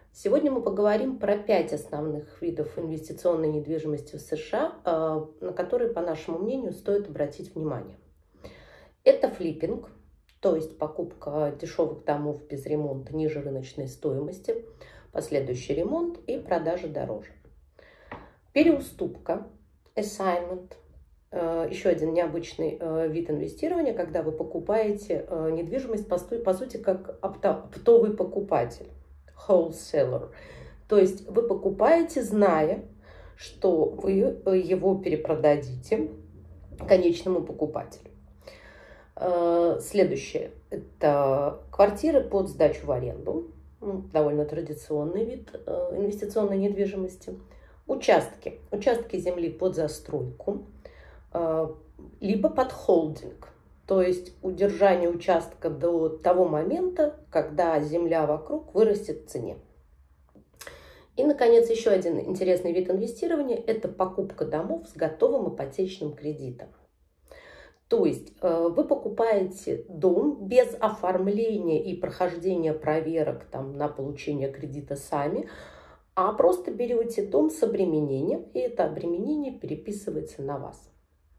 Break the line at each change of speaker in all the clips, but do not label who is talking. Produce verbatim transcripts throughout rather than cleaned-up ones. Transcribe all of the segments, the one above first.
Сегодня мы поговорим про пять основных видов инвестиционной недвижимости в США, на которые, по нашему мнению, стоит обратить внимание. Это флиппинг, то есть покупка дешевых домов без ремонта ниже рыночной стоимости, последующий ремонт и продажа дороже. Переуступка, assignment, еще один необычный вид инвестирования, когда вы покупаете недвижимость, по сути, как оптовый покупатель. Wholesaler. То есть вы покупаете, зная, что вы его перепродадите конечному покупателю. Следующее – это квартиры под сдачу в аренду. Довольно традиционный вид инвестиционной недвижимости. Участки. Участки земли под застройку, либо под холдинг. То есть удержание участка до того момента, когда земля вокруг вырастет в цене. И, наконец, еще один интересный вид инвестирования – это покупка домов с готовым ипотечным кредитом. То есть вы покупаете дом без оформления и прохождения проверок там, на получение кредита сами, а просто берете дом с обременением, и это обременение переписывается на вас.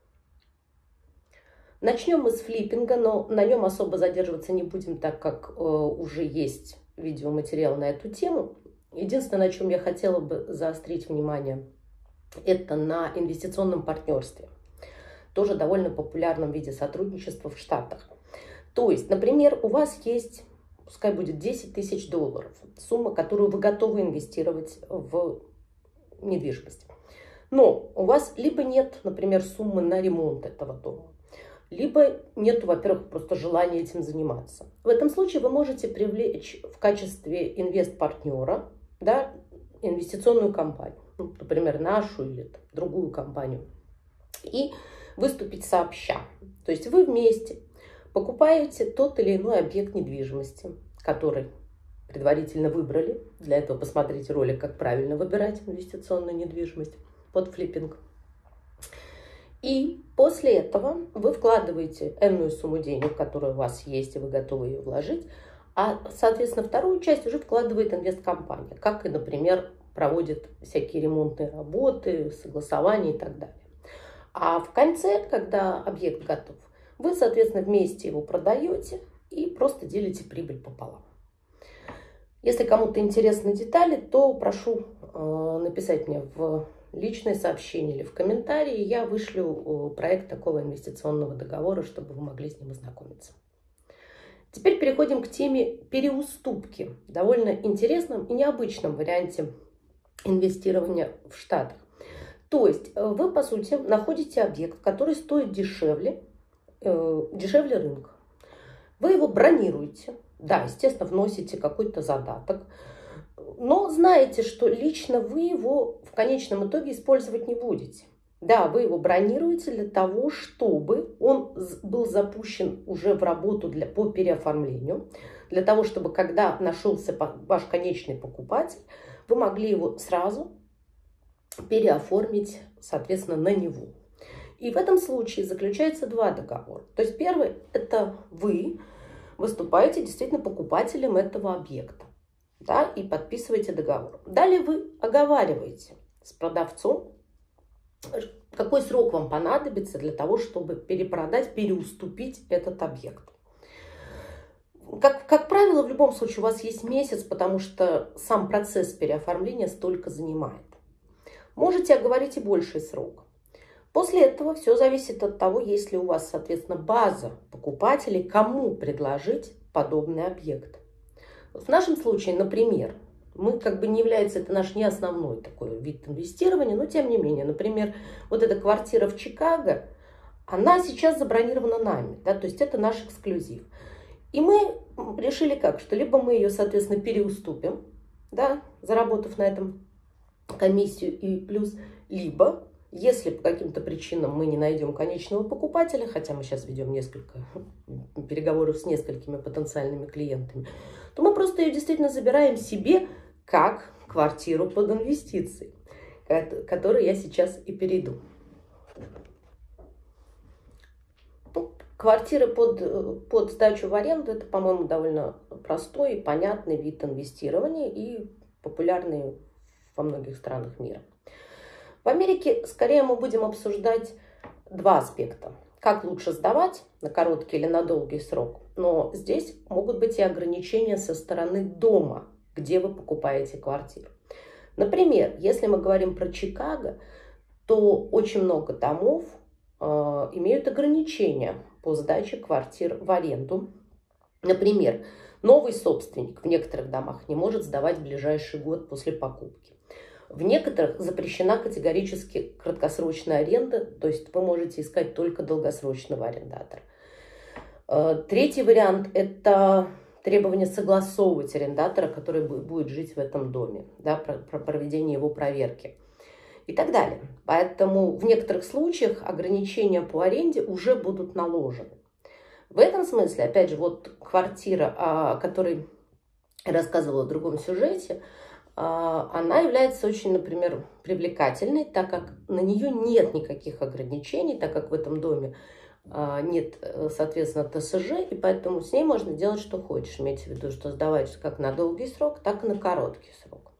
Начнем мы с флиппинга, но на нем особо задерживаться не будем, так как э, уже есть видеоматериал на эту тему. Единственное, на чем я хотела бы заострить внимание, это на инвестиционном партнерстве. Тоже довольно популярном виде сотрудничества в Штатах. То есть, например, у вас есть, пускай будет десять тысяч долларов, сумма, которую вы готовы инвестировать в недвижимость. Но у вас либо нет, например, суммы на ремонт этого дома, либо нет, во-первых, просто желания этим заниматься. В этом случае вы можете привлечь в качестве инвест-партнера, да, инвестиционную компанию, ну, например, нашу или там, другую компанию, и выступить сообща. То есть вы вместе покупаете тот или иной объект недвижимости, который предварительно выбрали. Для этого посмотрите ролик, как правильно выбирать инвестиционную недвижимость под флиппинг. И после этого вы вкладываете энную сумму денег, которая у вас есть, и вы готовы ее вложить, а, соответственно, вторую часть уже вкладывает инвесткомпания, как и, например, проводит всякие ремонтные работы, согласования и так далее. А в конце, когда объект готов, вы, соответственно, вместе его продаете и просто делите прибыль пополам. Если кому-то интересны детали, то прошу э, написать мне в личное сообщение или в комментарии, я вышлю проект такого инвестиционного договора, чтобы вы могли с ним ознакомиться. Теперь переходим к теме переуступки, довольно интересном и необычном варианте инвестирования в Штатах. То есть вы, по сути, находите объект, который стоит дешевле, э, дешевле рынка. Вы его бронируете, да, естественно, вносите какой-то задаток, но знаете, что лично вы его в конечном итоге использовать не будете. Да, вы его бронируете для того, чтобы он был запущен уже в работу для, по переоформлению, для того, чтобы когда нашелся ваш конечный покупатель, вы могли его сразу переоформить, соответственно, на него. И в этом случае заключается два договора. То есть первый – это вы выступаете действительно покупателем этого объекта. Да, и подписываете договор. Далее вы оговариваете с продавцом, какой срок вам понадобится для того, чтобы перепродать, переуступить этот объект. Как, как правило, в любом случае у вас есть месяц, потому что сам процесс переоформления столько занимает. Можете оговорить и больший срок. После этого все зависит от того, есть ли у вас, соответственно, база покупателей, кому предложить подобный объект. В нашем случае, например, мы как бы не является, это наш не основной такой вид инвестирования, но тем не менее, например, вот эта квартира в Чикаго, она сейчас забронирована нами, да, то есть это наш эксклюзив. И мы решили как, что либо мы ее, соответственно, переуступим, да, заработав на этом комиссию и плюс, либо, если по каким-то причинам мы не найдем конечного покупателя, хотя мы сейчас ведем несколько переговоров с несколькими потенциальными клиентами, то мы просто ее действительно забираем себе как квартиру под инвестиции, к которой я сейчас и перейду. Квартиры под, под сдачу в аренду – это, по-моему, довольно простой и понятный вид инвестирования. И популярные во многих странах мира. В Америке скорее мы будем обсуждать два аспекта. Как лучше сдавать, на короткий или на долгий срок. Но здесь могут быть и ограничения со стороны дома, где вы покупаете квартиру. Например, если мы говорим про Чикаго, то очень много домов э, имеют ограничения по сдаче квартир в аренду. Например, новый собственник в некоторых домах не может сдавать в ближайший год после покупки. В некоторых запрещена категорически краткосрочная аренда, то есть вы можете искать только долгосрочного арендатора. Третий вариант – это требование согласовывать арендатора, который будет жить в этом доме, да, про, про проведение его проверки и так далее. Поэтому в некоторых случаях ограничения по аренде уже будут наложены. В этом смысле, опять же, вот квартира, о которой я рассказывала в другом сюжете, она является очень, например, привлекательной, так как на нее нет никаких ограничений, так как в этом доме нет, соответственно, ТСЖ, и поэтому с ней можно делать, что хочешь. Имейте в виду, что сдавать как на долгий срок, так и на короткий срок.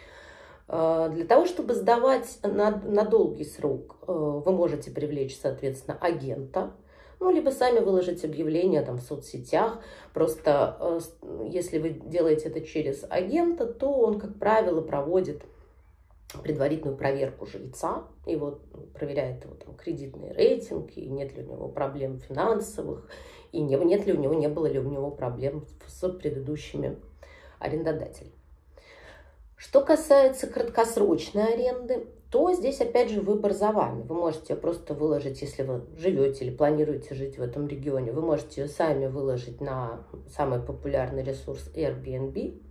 Для того, чтобы сдавать на, на долгий срок, вы можете привлечь, соответственно, агента, ну, либо сами выложить объявление там в соцсетях. Просто если вы делаете это через агента, то он, как правило, проводит предварительную проверку жильца, и вот проверяет его там кредитный рейтинг, и нет ли у него проблем финансовых, и не, нет ли у него, не было ли у него проблем с предыдущими арендодателями. Что касается краткосрочной аренды, то здесь опять же выбор за вами. Вы можете просто выложить, если вы живете или планируете жить в этом регионе, вы можете ее сами выложить на самый популярный ресурс Airbnb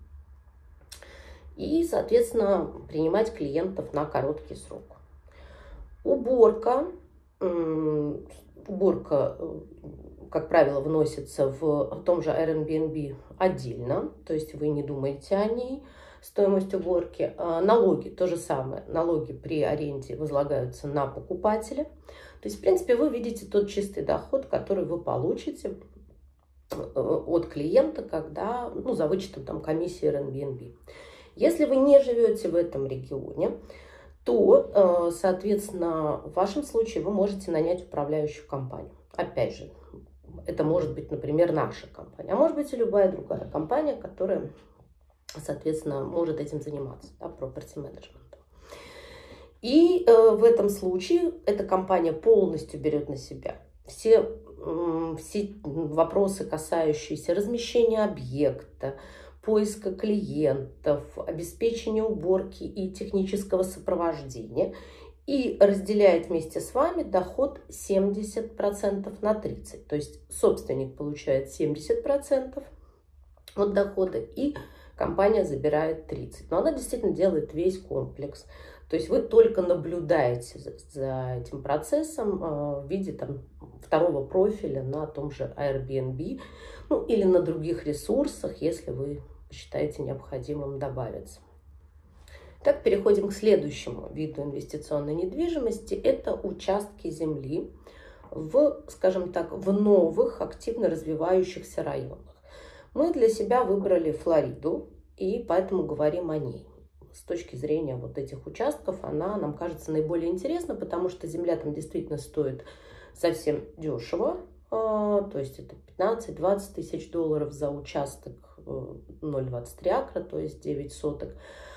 и, соответственно, принимать клиентов на короткий срок. Уборка. Уборка, как правило, вносится в том же Airbnb отдельно, то есть вы не думаете о ней. Стоимость уборки, налоги, то же самое, налоги при аренде возлагаются на покупателя. То есть, в принципе, вы видите тот чистый доход, который вы получите от клиента, когда, ну, за вычетом там комиссии Airbnb. Если вы не живете в этом регионе, то, соответственно, в вашем случае вы можете нанять управляющую компанию. Опять же, это может быть, например, наша компания, а может быть и любая другая компания, которая, соответственно, может этим заниматься, да, property management. И э, в этом случае эта компания полностью берет на себя все, э, все вопросы, касающиеся размещения объекта, поиска клиентов, обеспечения уборки и технического сопровождения, и разделяет вместе с вами доход семьдесят процентов на тридцать процентов. То есть собственник получает семьдесят процентов от дохода, и компания забирает тридцать процентов. Но она действительно делает весь комплекс. То есть вы только наблюдаете за, за этим процессом э, в виде там, второго профиля на том же Airbnb, ну, или на других ресурсах, если вы считаете необходимым добавиться. Так, переходим к следующему виду инвестиционной недвижимости. Это участки земли в, скажем так, в новых, активно развивающихся районах. Мы для себя выбрали Флориду, и поэтому говорим о ней. С точки зрения вот этих участков она нам кажется наиболее интересна, потому что земля там действительно стоит совсем дешево. То есть это пятнадцать-двадцать тысяч долларов за участок ноль целых двадцать три акра, то есть девять соток.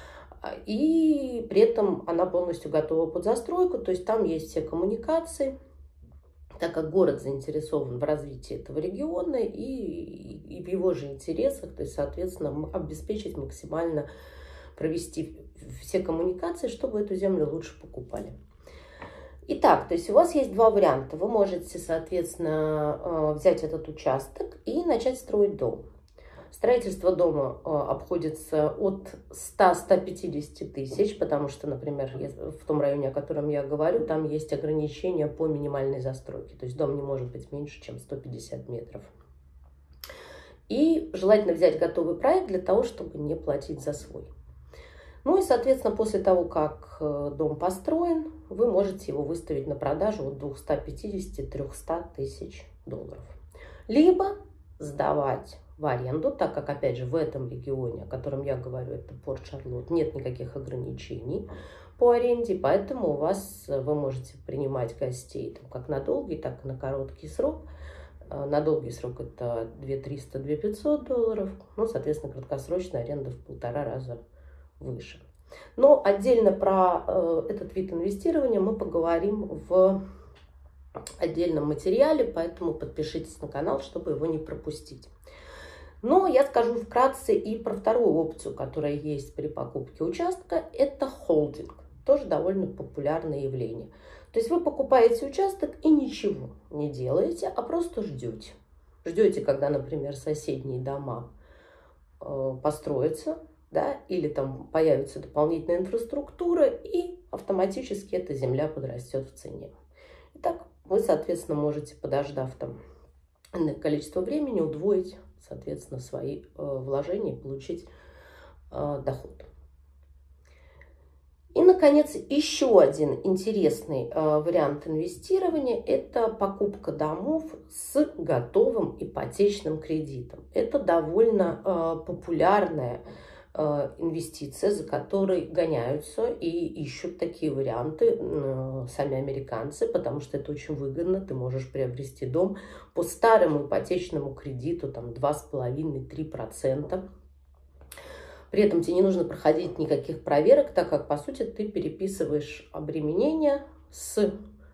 И при этом она полностью готова под застройку, то есть там есть все коммуникации, так как город заинтересован в развитии этого региона и, и в его же интересах, то есть, соответственно, обеспечить максимально, провести все коммуникации, чтобы эту землю лучше покупали. Итак, то есть у вас есть два варианта. Вы можете, соответственно, взять этот участок и начать строить дом. Строительство дома обходится от ста — ста пятидесяти тысяч, потому что, например, в том районе, о котором я говорю, там есть ограничения по минимальной застройке. То есть дом не может быть меньше, чем сто пятьдесят метров. И желательно взять готовый проект для того, чтобы не платить за свой. Ну и, соответственно, после того, как дом построен, вы можете его выставить на продажу от двухсот пятидесяти — трёхсот тысяч долларов. Либо сдавать в аренду, так как, опять же, в этом регионе, о котором я говорю, это Порт-Шарлотт, нет никаких ограничений по аренде, поэтому у вас, вы можете принимать гостей там, как на долгий, так и на короткий срок. На долгий срок это две триста — две пятьсот долларов, ну, соответственно, краткосрочная аренда в полтора раза выше. Но отдельно про э, этот вид инвестирования мы поговорим в отдельном материале, поэтому подпишитесь на канал, чтобы его не пропустить. Но я скажу вкратце и про вторую опцию, которая есть при покупке участка, это холдинг. Тоже довольно популярное явление. То есть вы покупаете участок и ничего не делаете, а просто ждете. Ждете, когда, например, соседние дома э, построятся, да, или там появится дополнительная инфраструктура, и автоматически эта земля подрастет в цене. Итак, вы, соответственно, можете, подождав там количество времени, удвоить, соответственно, свои э, вложения и получить э, доход. И, наконец, еще один интересный э, вариант инвестирования – это покупка домов с готовым ипотечным кредитом. Это довольно э, популярная э, инвестиция, за которой гоняются и ищут такие варианты э, сами американцы, потому что это очень выгодно. Ты можешь приобрести дом по старому ипотечному кредиту, там два с половиной — три процента. При этом тебе не нужно проходить никаких проверок, так как, по сути, ты переписываешь обременение с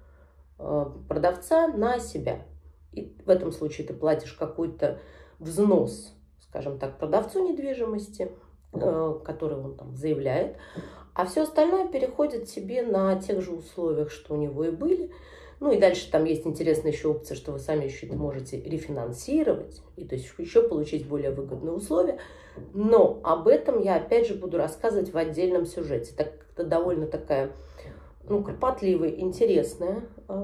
продавца на себя. И в этом случае ты платишь какой-то взнос, скажем так, продавцу недвижимости, который он там заявляет, а все остальное переходит тебе на тех же условиях, что у него и были. Ну и дальше там есть интересная еще опция, что вы сами еще это можете рефинансировать, и то есть еще получить более выгодные условия. Но об этом я опять же буду рассказывать в отдельном сюжете. Так это довольно такая, ну, кропотливая, интересная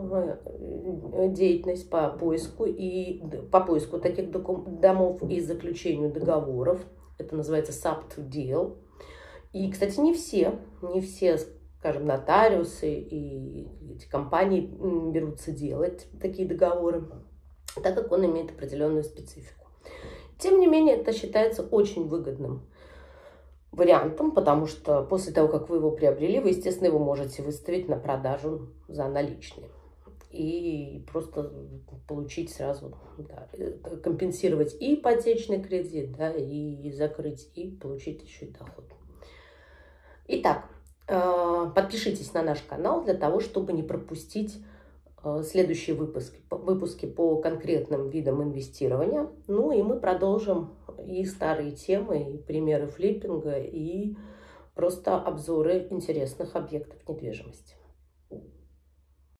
э, деятельность по поиску и по поиску таких домов и заключению договоров. Это называется саб ту дил. И, кстати, не все, не все, скажем, нотариусы и эти компании берутся делать такие договоры, так как он имеет определенную специфику. Тем не менее, это считается очень выгодным вариантом, потому что после того, как вы его приобрели, вы, естественно, его можете выставить на продажу за наличные. И просто получить сразу, да, компенсировать и ипотечный кредит, да, и закрыть, и получить еще и доход. Итак, подпишитесь на наш канал для того, чтобы не пропустить следующие выпуски, выпуски по конкретным видам инвестирования. Ну и мы продолжим и старые темы, и примеры флиппинга, и просто обзоры интересных объектов недвижимости.